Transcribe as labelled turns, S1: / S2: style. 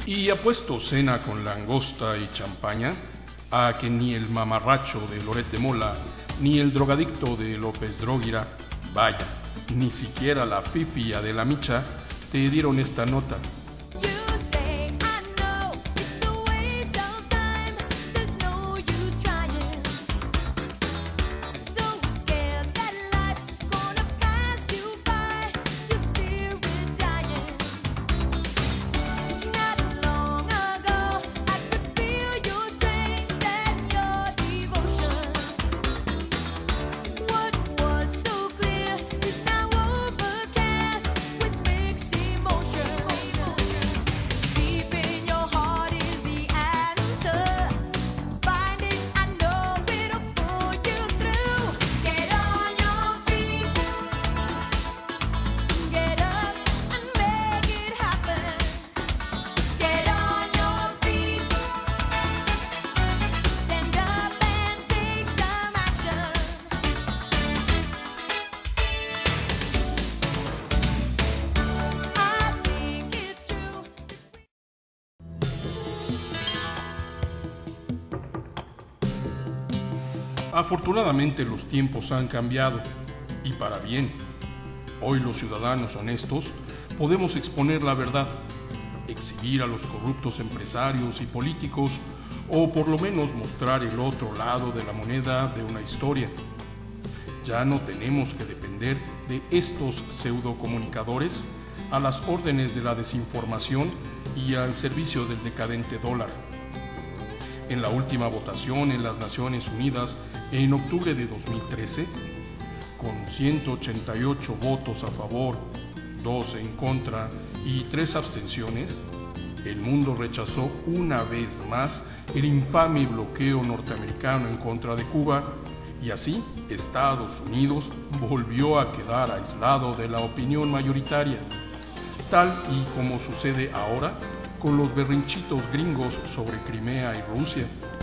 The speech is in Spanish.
S1: Y apuesto cena con langosta y champaña a que ni el mamarracho de Loret de Mola, ni el drogadicto de López Dróguira, vaya, ni siquiera la fifia de la Micha, te dieron esta nota. Afortunadamente los tiempos han cambiado, y para bien. Hoy los ciudadanos honestos podemos exponer la verdad, exhibir a los corruptos empresarios y políticos, o por lo menos mostrar el otro lado de la moneda de una historia. Ya no tenemos que depender de estos pseudocomunicadores a las órdenes de la desinformación y al servicio del decadente dólar. En la última votación en las Naciones Unidas, en octubre de 2013, con 188 votos a favor, 2 en contra y 3 abstenciones, el mundo rechazó una vez más el infame bloqueo norteamericano en contra de Cuba, y así Estados Unidos volvió a quedar aislado de la opinión mayoritaria, tal y como sucede ahora con los berrinchitos gringos sobre Crimea y Rusia.